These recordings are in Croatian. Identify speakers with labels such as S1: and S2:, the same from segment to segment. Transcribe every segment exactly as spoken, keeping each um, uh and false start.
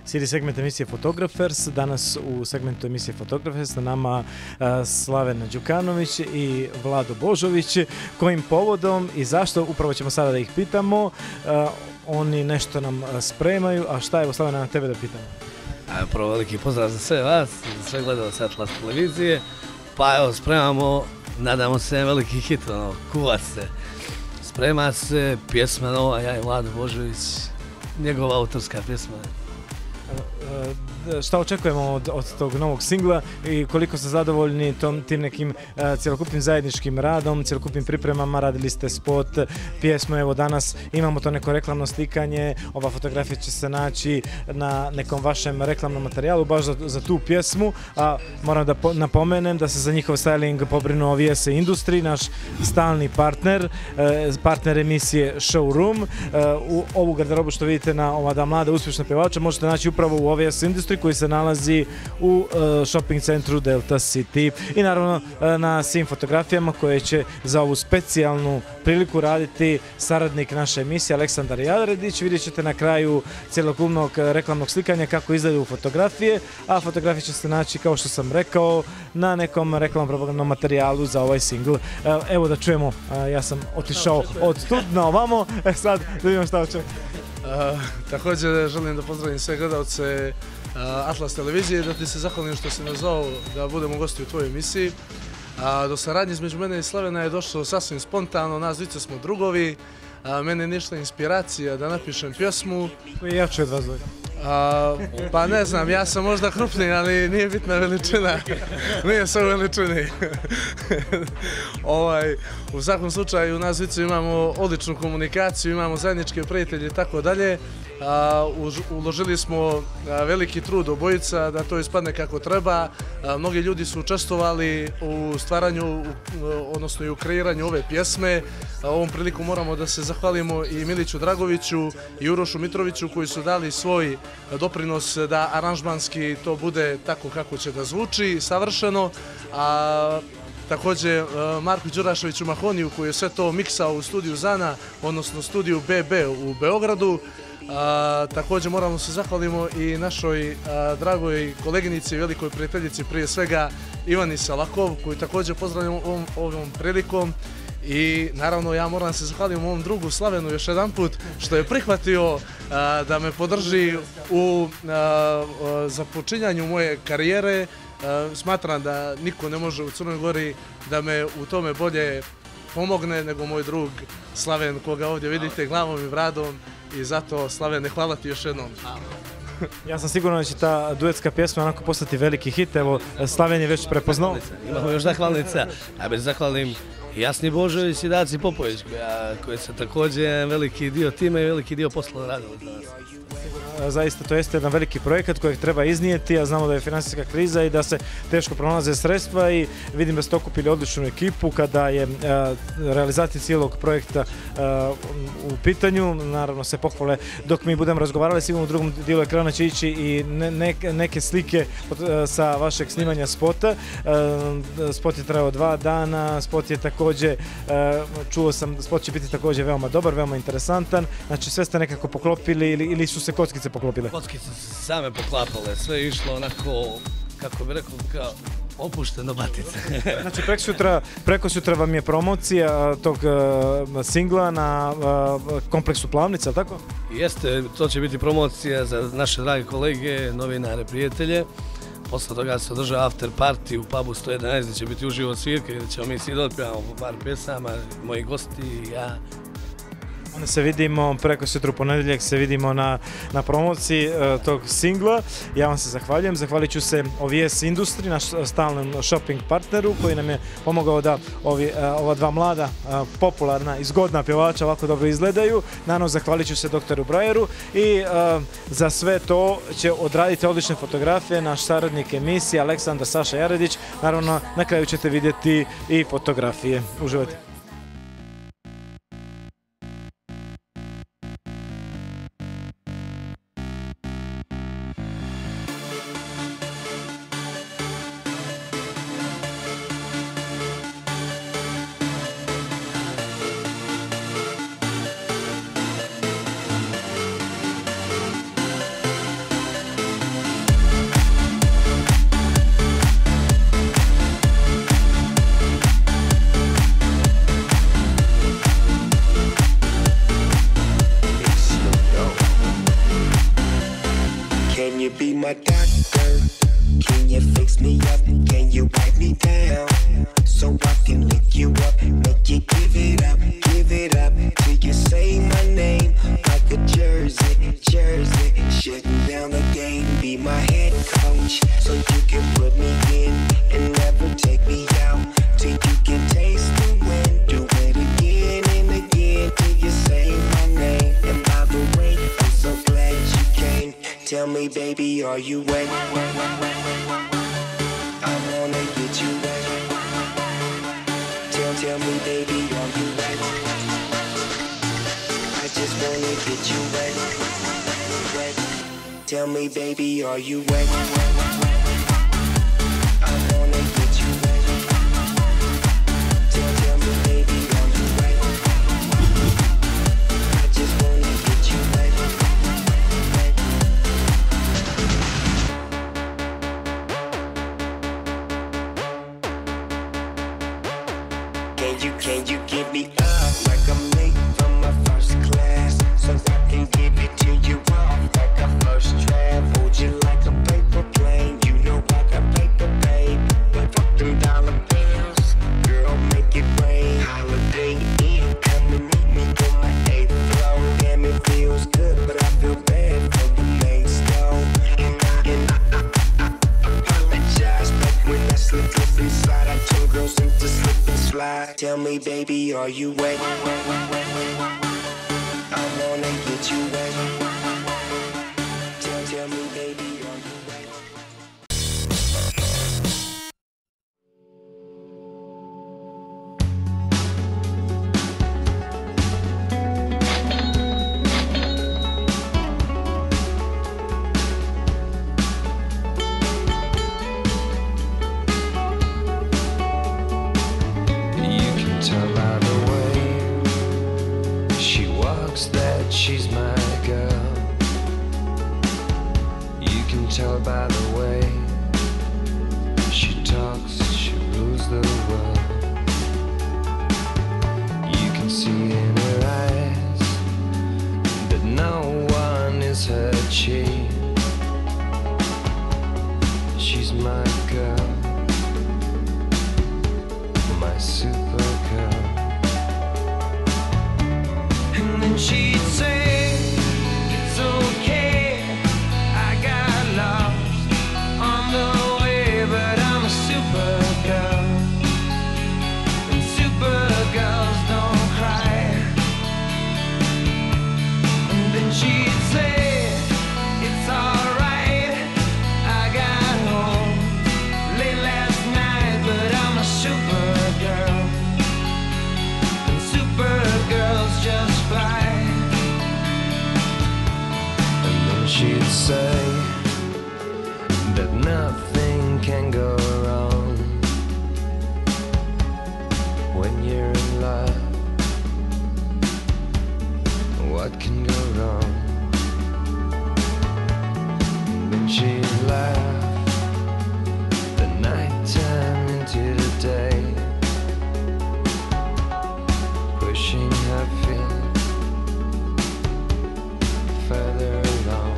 S1: Slijedi segment emisije Photographers. Danas u segmentu emisije Photographers na nama Slaven Đukanović i Vlado Božović. Kojim povodom i zašto, upravo ćemo sada da ih pitamo. Oni nešto nam spremaju, a šta je, Slavena, na tebe da pitamo?
S2: Prvo veliki pozdrav za sve vas, za sve gledalce Atlas televizije. Pa evo, spremamo, nadamo se, veliki hit, ono, kuva se. Sprema se pjesma nova, ja i Vlado Božović, njegova autorska pjesma.
S1: Šta očekujemo od, od tog novog singla i koliko ste zadovoljni tom, tim nekim uh, cjelokupnim zajedničkim radom, cjelokupnim pripremama? Radili ste spot, pjesmu, evo danas imamo to neko reklamno slikanje, ova fotografija će se naći na nekom vašem reklamnom materijalu baš za, za tu pjesmu, a moram da po, napomenem da se za njihov styling pobrinuo V S Industry, naš stalni partner, uh, partner emisije Showroom. Uh, u ovu garderobu što vidite na ova dva mlada uspješna pjevača možete naći upravo u V S Industry koji se nalazi u uh, shopping centru Delta City i naravno uh, na svim fotografijama koje će za ovu specijalnu priliku raditi saradnik naše emisije Aleksandar Jaredić. Vidjet ćete na kraju cjelokupnog reklamnog slikanja kako izgledaju fotografije, a fotografije će se naći, kao što sam rekao, na nekom reklamnom propagandnom materijalu za ovaj singl. Uh, evo da čujemo, uh, ja sam otišao od tud na ovamo, e sad da vidimo šta očekujemo.
S3: Uh, također želim da pozdravim sve gledalce uh, Atlas televizije, da ti se zahvalim što si nas zvao da budemo gosti u tvojoj emisiji. Uh, do saradnje između mene i Slavena je došlo sasvim spontano, nas dvice smo drugovi, uh, mene je nešla inspiracija da napišem pjesmu.
S1: Koji je jači od vas dvoje?
S3: Uh, pa ne znam, ja sam možda krupniji, ali nije bitna veličina, nije sve u veličini. ovaj, u svakom slučaju, nas dvice imamo odličnu komunikaciju, imamo zajedničke prijatelje i tako dalje. Uložili smo veliki trud obojica da to ispadne kako treba. Mnogi ljudi su učestvovali u stvaranju, odnosno i u kreiranju ove pjesme. Ovom priliku moramo da se zahvalimo i Miliću Dragoviću i Urošu Mitroviću koji su dali svoj doprinos da aranžmanski to bude tako kako će da zvuči, savršeno. A također Marku Đuraševiću Mahoniju koji je sve to miksao u studiju Zana, odnosno studiju B B u Beogradu. A, također moramo se zahvalimo i našoj a, dragoj koleginici i velikoj prijateljici, prije svega Ivani Salakov, koju također pozdravljam ovom, ovom prilikom. I naravno ja moram se zahvaliti ovom drugu Slavenu još jedan put što je prihvatio a, da me podrži u a, a, započinjanju moje karijere. A, smatram da niko ne može u Crnoj Gori da me u tome bolje pomogne nego moj drug Slaven, koga ovdje vidite glavom i bradom. I zato, Slavene, hvala ti još jednom.
S1: Ja sam siguran da će ta duetska pjesma onako postati veliki hit. Evo, Slaven je već prepoznao.
S2: Imamo još zahvalnica. Ja bih zahvalim Jasni Božović i Daci Popović, koja, koji se također veliki dio time i veliki dio posla radili za nas.
S1: Zaista to jeste jedan veliki projekat kojeg treba iznijeti, a znamo da je financijska kriza i da se teško pronalaze sredstva i vidim da ste okupili odličnu ekipu kada je a, realizacija cijelog projekta a, u pitanju. Naravno se pohvale dok mi budemo razgovarali, sigurno u drugom dijelu ekrana će ići i ne, ne, neke slike a, sa vašeg snimanja spota. A, spot je trajao dva dana, spot je također, a, čuo sam, spot će biti također veoma dobar, veoma interesantan, znači sve ste nekako poklopili ili, ili su se kockice poklopile?
S2: Kockice su same poklapale, sve je išlo onako, kako bi rekao, kao opušteno batice.
S1: Znači preko sutra, preko sutra vam je promocija tog uh, singla na uh, kompleksu Plavnica, tako?
S2: Jeste, to će biti promocija za naše drage kolege, novinare, prijatelje. Posle toga se održava after party u pubu sto jedanaest gdje će biti uživo svirke, gdje ćemo mi svi da otpjevamo po par pjesama, moji gosti i ja.
S1: Onda se vidimo preko sutra u ponedjeljak, se vidimo na, na promociji uh, tog singla. Ja vam se zahvaljujem. Zahvalit ću se o V S Industry, naš stalnom shopping partneru koji nam je pomogao da ovi, uh, ova dva mlada, uh, popularna i zgodna pjevača ovako dobro izgledaju. Naravno, zahvalit ću se doktoru Brajeru i uh, za sve to će odraditi odlične fotografije naš saradnik emisije Aleksandar Saša Jaredić. Naravno, na kraju ćete vidjeti i fotografije. Uživajte.
S4: pick you up, make you give it up, give it up till you say my name like a jersey, jersey. Shutting down the game, be my head coach, so you can put me in and never take me out till you can taste the wind. Do it again and again till you say my name. And by the way, I'm so glad you came. Tell me, baby, are you wet? I wanna get you wet. Tell, tell me, baby, are you wet? I just wanna get you wet, wet. Tell me, baby, are you wet? I wanna get you wet. Tell, tell me, baby, are you wet? I just wanna get you wet, wet. Can you, can you give me up like I'm late from my first class, so I can give it to you off like a first draft. Hold you like a paper plane, you know I got paper, babe. But fuck them dollar bills, girl, make it rain. Holiday Inn, come and meet me on my eighth floor. Damn, it feels good, but I feel bad for the main stone. And I, and I, I, I, I apologize, but when I slip, slip inside, I turn girls into slip and slide. Tell me, baby, are you wet? I wanna get you wet. Tell, tell me, baby, are you wet?
S5: You can tell by the way she walks that she's my girl. You can tell by the way she talks, she rules the world. You can see in her eyes that no one is her chief. She's my girl, my super girl. And then she'd say, it's okay, I got lost on the way, but I'm a super girl. And super girls don't cry. And then she'd say, it's alright, I got home late last night, but I'm a super girl. And super girls just fly. And then she'd say that nothing can go wrong when you're in love. What can go wrong? And then she'd laugh the night time into the day, pushing her feet further along.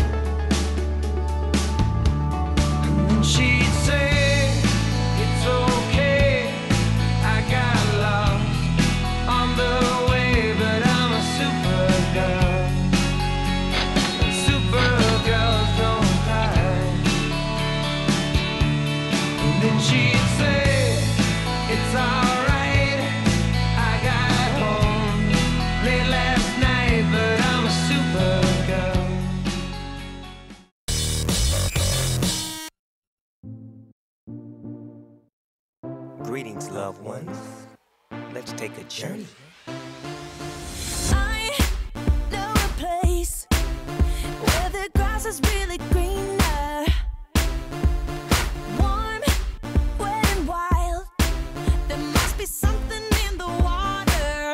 S5: And then she'd say, it's okay, I got lost on the way, but I'm a super girl. And super girls don't cry. And then she'd say, it's alright, I got home late last night, but I'm a super girl.
S4: Greetings, loved ones. Let's take a journey.
S6: I know a place where the grass is really greener, warm, wet and wild. There must be something in the water.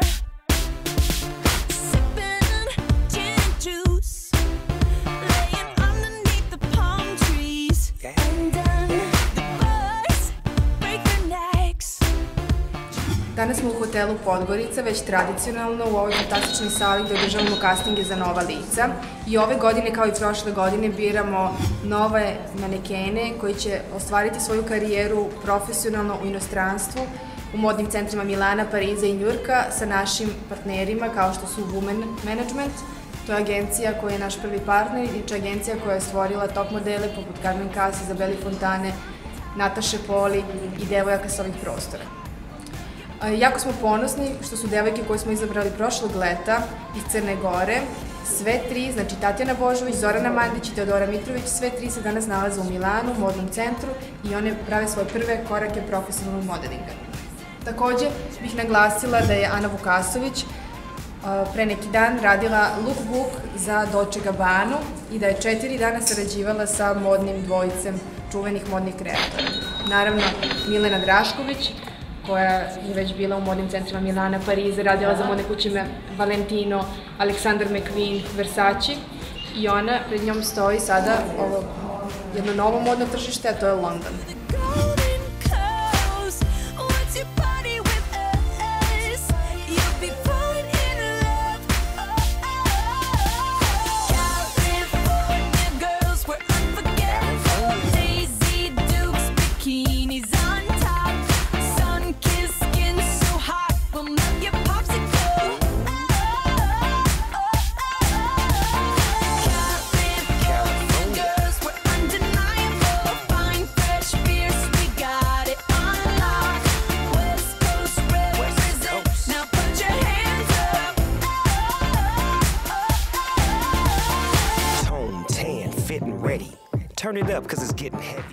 S6: Sipping gin and juice, laying underneath the palm trees. And then the birds break their necks.
S7: Danas smo u hotelu Podgorica, već tradicionalno u ovoj fantastičnoj sali gde održavamo castinge za nova lica. I ove godine, kao i prošle godine, biramo nove manekene koji će ostvariti svoju karijeru profesionalno u inostranstvu u modnim centrima Milana, Pariza i Njurka sa našim partnerima kao što su Women Management. To je agencija koja je naš prvi partner i inače agencija koja je stvorila top modele poput Carmen Casa, Izabeli Fontane, Nataše Poli i devojaka sa ovih prostora. Jako smo ponosni što su devojke koje smo izabrali prošlog leta iz Crne Gore, sve tri, znači Tatjana Božović, Zorana Mandić i Teodora Mitrović, sve tri se danas nalaze u Milanu, u modnom centru i one prave svoje prve korake profesionalnog modelinga. Takođe bih naglasila da je Ana Vukasović pre neki dan radila lookbook za Dolce Gabbanu i da je četiri dana sarađivala sa modnim dvojicem čuvenih modnih kreatora. Naravno, Milena Drašković, koja je već bila u modnim centrima Milana, Pariza, radila za modne kuće Valentino, Alexander McQueen, Versace i ona, pred njom stoji sada ovo jedno novo modno tržište, a to je London.
S4: Turn it up, cause it's getting heavy.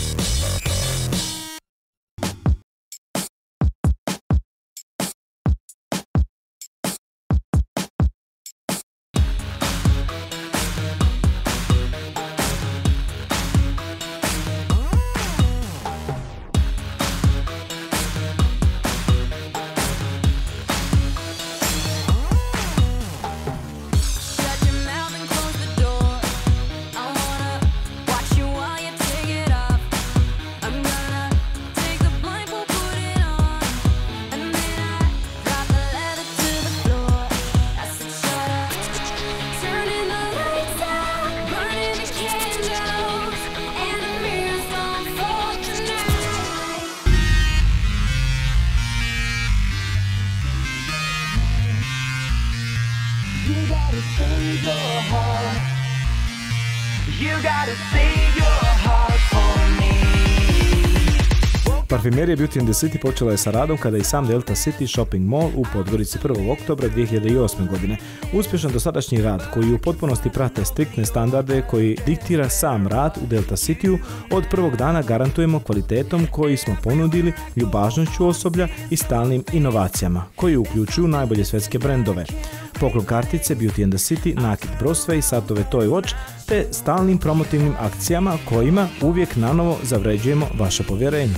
S1: Parfimerija Beauty and the City počela je sa radom kada i sam Delta City Shopping Mall u Podgorici prvog oktobra dvije hiljade osme. godine. Uspješan dosadašnji rad koji u potpunosti prate striktne standarde koji diktira sam rad u Delta Cityu od prvog dana garantujemo kvalitetom koji smo ponudili, ljubaznošću osoblja i stalnim inovacijama koji uključuju najbolje svetske brendove. Poklon kartice Beauty and the City, nakit brosve i satove Toy Watch te stalnim promotivnim akcijama kojima uvijek nanovo zavređujemo vaše povjerenje.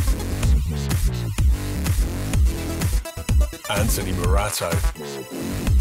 S8: Anthony Morato.